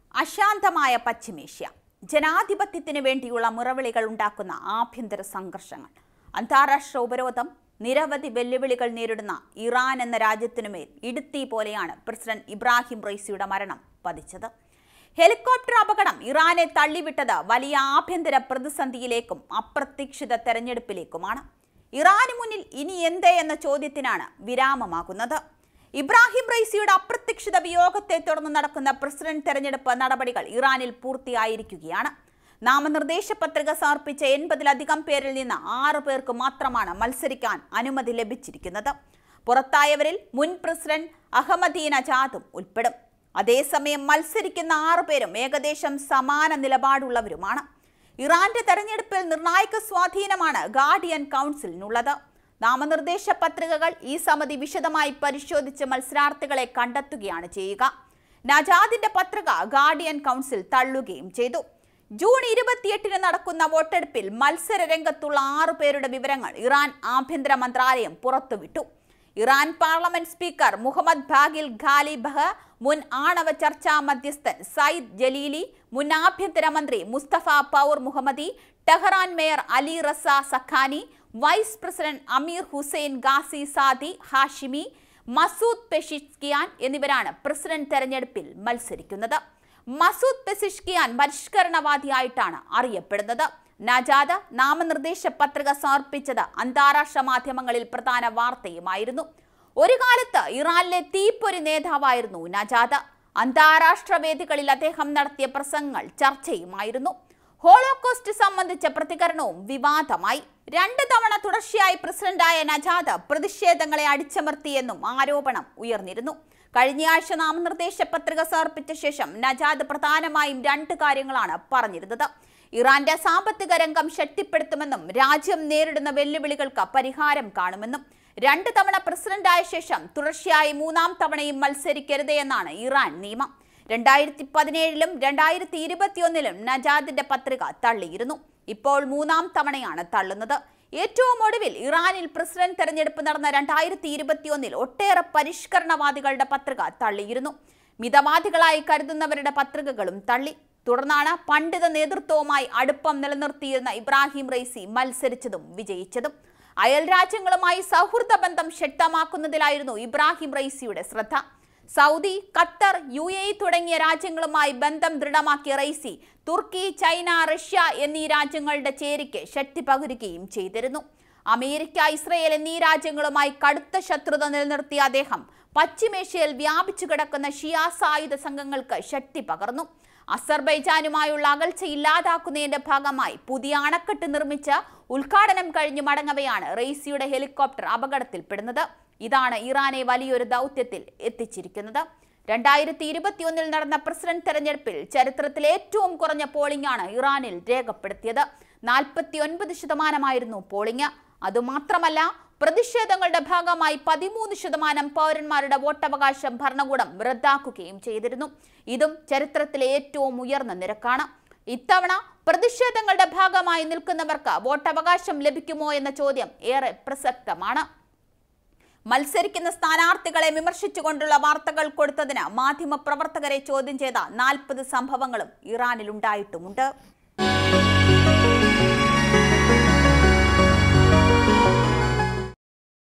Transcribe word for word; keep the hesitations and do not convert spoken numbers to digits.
അശാന്തമായ പശ്ചിമേഷ്യ, ജനാധിപത്യത്തിന് വേണ്ടിയുള്ള മുറവിളികൾ ഉണ്ടാക്കുന്ന ആഭ്യന്തര സംഘർഷങ്ങൾ, അന്താരാഷ്ട്ര ഉപരോധം, നിരവധി വെല്ലുവിളികൾ നേരിടുന്ന ഇറാൻ എന്ന രാജ്യത്തിനുമേൽ ഇടുത്തി പോലെയാണ് പ്രസിഡന്റ് ഇബ്രാഹിം റൈസിയുടെ മരണം പതിച്ചത്. ഹെലികോപ്റ്റർ അപകടം ഇറാനെ തള്ളിവിട്ടത് വലിയ ആഭ്യന്തര പ്രതിസന്ധിയിലേക്കും അപ്രതീക്ഷിത തെരഞ്ഞെടുപ്പിലേക്കുമാണ്. ഇറാന് മുന്നിൽ ഇനി എന്ത് എന്ന ചോദ്യത്തിനാണ് വിരാമമാകുന്നത്. ഇബ്രാഹിം റൈസിയുടെ അപ്രതീക്ഷിത വിയോഗത്തെ തുടർന്ന് നടക്കുന്ന പ്രസിഡന്റ് തെരഞ്ഞെടുപ്പ് നടപടികൾ ഇറാനിൽ പൂർത്തിയായിരിക്കുകയാണ്. നാമനിർദ്ദേശ പത്രിക സമർപ്പിച്ച എൺപതിലധികം പേരിൽ നിന്ന് ആറ് പേർക്ക് മാത്രമാണ് മത്സരിക്കാൻ അനുമതി ലഭിച്ചിരിക്കുന്നത്. പുറത്തായവരിൽ മുൻ പ്രസിഡന്റ് അഹമ്മദീനജാദും ഉൾപ്പെടും. അതേസമയം മത്സരിക്കുന്ന ആറു പേരും ഏകദേശം സമാന നിലപാടുള്ളവരുമാണ്. ഇറാന്റെ തെരഞ്ഞെടുപ്പിൽ നിർണായക സ്വാധീനമാണ് ഗാർഡിയൻ കൗൺസിലിനുള്ളത്. നാമനിർദ്ദേശ പത്രികകൾ ഈ സമിതി വിശദമായി പരിശോധിച്ച് മത്സരാർത്ഥികളെ കണ്ടെത്തുകയാണ് ചെയ്യുക. നജാദിന്റെ പത്രിക ഗാർഡിയൻ കൗൺസിൽ തള്ളുകയും ചെയ്തു. ജൂൺ ഇരുപത്തിയെട്ടിന് നടക്കുന്ന വോട്ടെടുപ്പിൽ മത്സര രംഗത്തുള്ള ആറു പേരുടെ വിവരങ്ങൾ ഇറാൻ ആഭ്യന്തര മന്ത്രാലയം പുറത്തുവിട്ടു. ഇറാൻ പാർലമെന്റ് സ്പീക്കർ മുഹമ്മദ് ബാഗിൽ ഖാലിബഹ്, മുൻ ആണവ ചർച്ചാ മധ്യസ്ഥൻ സയ്യിദ് ജലീലി, മുൻ ആഭ്യന്തരമന്ത്രി Mostafa Pourmohammadi, Tehran mayor Alireza Zakani, vice president Amir Hossein Ghazizadeh Hashemi, Masoud Pezeshkian എന്നിവരാണ് പ്രസിഡന്റ് തെരഞ്ഞെടുപ്പിൽ മത്സരിക്കുന്നത്. മസൂദ് പെസിഷ്കിയാൻ പരിഷ്കരണവാദിയായിട്ടാണ് അറിയപ്പെടുന്നത്. നജാദ് നാമനിർദ്ദേശ പത്രിക സമർപ്പിച്ചത് അന്താരാഷ്ട്ര മാധ്യമങ്ങളിൽ പ്രധാന വാർത്തയുമായിരുന്നു. ഒരു കാലത്ത് ഇറാനിലെ തീപ്പൊരി നേതാവായിരുന്നു നജാദ്. അന്താരാഷ്ട്ര വേദികളിൽ അദ്ദേഹം നടത്തിയ പ്രസംഗങ്ങൾ ചർച്ചയുമായിരുന്നു. ഹോളോകോസ്റ്റ് സംബന്ധിച്ച പ്രതികരണവും വിവാദമായി. രണ്ട് തവണ തുടർച്ചയായി പ്രസിഡന്റായ നജാദ് പ്രതിഷേധങ്ങളെ അടിച്ചമർത്തിയെന്നും ആരോപണം ഉയർന്നിരുന്നു. കഴിഞ്ഞയാഴ്ച നാമനിർദ്ദേശ പത്രിക സമർപ്പിച്ച ശേഷം നജാദ് പ്രധാനമായും രണ്ട് കാര്യങ്ങളാണ് പറഞ്ഞിരുന്നത്. ഇറാന്റെ സാമ്പത്തിക രംഗം ശക്തിപ്പെടുത്തുമെന്നും രാജ്യം നേരിടുന്ന വെല്ലുവിളികൾക്ക് പരിഹാരം കാണുമെന്നും രണ്ട് തവണ പ്രസിഡന്റായ ശേഷം തുടർച്ചയായി മൂന്നാം തവണയും മത്സരിക്കരുത് എന്നാണ് ഇറാൻ നിയമം. രണ്ടായിരത്തി പതിനേഴിലും രണ്ടായിരത്തി ഇരുപത്തിയൊന്നിലും നജാദിന്റെ പത്രിക തള്ളിയിരുന്നു. ഇപ്പോൾ മൂന്നാം തവണയാണ് തള്ളുന്നത്. ഏറ്റവും ഒടുവിൽ ഇറാനിൽ പ്രസിഡന്റ് തെരഞ്ഞെടുപ്പ് നടന്ന രണ്ടായിരത്തി ഇരുപത്തിയൊന്നിൽ ഒട്ടേറെ പരിഷ്കരണവാദികളുടെ പത്രിക തള്ളിയിരുന്നു. മിതവാദികളായി കരുതുന്നവരുടെ പത്രികകളും തള്ളി. തുടർന്നാണ് പണ്ഡിത നേതൃത്വവുമായി അടുപ്പം നിലനിർത്തിയിരുന്ന ഇബ്രാഹിം റൈസി മത്സരിച്ചതും വിജയിച്ചതും. അയൽ രാജ്യങ്ങളുമായി സൗഹൃദ ബന്ധം ശക്തമാക്കുന്നതിലായിരുന്നു ഇബ്രാഹിം റൈസിയുടെ ശ്രദ്ധ. Saudi, Qatar, U A E തുടങ്ങിയ രാജ്യങ്ങളുമായി ബന്ധം ദൃഢമാക്കിയ റൈസി തുർക്കി, ചൈന, റഷ്യ എന്നീ രാജ്യങ്ങളുടെ ചേരിക്ക് ശക്തി പകരുകയും ചെയ്തിരുന്നു. അമേരിക്ക, ഇസ്രയേൽ എന്നീ രാജ്യങ്ങളുമായി കടുത്ത ശത്രുത നിലനിർത്തിയ അദ്ദേഹം പശ്ചിമേഷ്യയിൽ വ്യാപിച്ചു കിടക്കുന്ന ഷിയാ സായുധ സംഘങ്ങൾക്ക് ശക്തി പകർന്നു. അസർബൈജാനുമായുള്ള അകൽച്ച ഇല്ലാതാക്കുന്നതിന്റെ ഭാഗമായി പുതിയ അണക്കെട്ട് നിർമ്മിച്ച് ഉദ്ഘാടനം കഴിഞ്ഞു മടങ്ങവെയാണ് റൈസിയുടെ ഹെലികോപ്റ്റർ അപകടത്തിൽപ്പെടുന്നത്. ഇതാണ് ഇറാനെ വലിയൊരു ദൗത്യത്തിൽ എത്തിച്ചിരിക്കുന്നത്. രണ്ടായിരത്തി ഇരുപത്തിയൊന്നിൽ നടന്ന പ്രസിഡന്റ് തെരഞ്ഞെടുപ്പിൽ ചരിത്രത്തിൽ ഏറ്റവും കുറഞ്ഞ പോളിംഗ് ആണ് ഇറാനിൽ രേഖപ്പെടുത്തിയത്. നാൽപ്പത്തി ഒൻപത് ശതമാനമായിരുന്നു പോളിംഗ്. അതുമാത്രമല്ല, പ്രതിഷേധങ്ങളുടെ ഭാഗമായി പതിമൂന്ന് ശതമാനം പൗരന്മാരുടെ വോട്ടവകാശം ഭരണകൂടം റദ്ദാക്കുകയും ചെയ്തിരുന്നു. ഇതും ചരിത്രത്തിലെ ഏറ്റവും ഉയർന്ന നിരക്കാണ്. ഇത്തവണ പ്രതിഷേധങ്ങളുടെ ഭാഗമായി നിൽക്കുന്നവർക്ക് വോട്ടവകാശം ലഭിക്കുമോ എന്ന ചോദ്യം ഏറെ പ്രസക്തമാണ്. മത്സരിക്കുന്ന സ്ഥാനാർത്ഥികളെ വിമർശിച്ചുകൊണ്ടുള്ള വാർത്തകൾ കൊടുത്തതിന് മാധ്യമപ്രവർത്തകരെ ചോദ്യം ചെയ്ത നാൽപ്പത് സംഭവങ്ങളും ഇറാനിൽ ഉണ്ടായിട്ടുമുണ്ട്.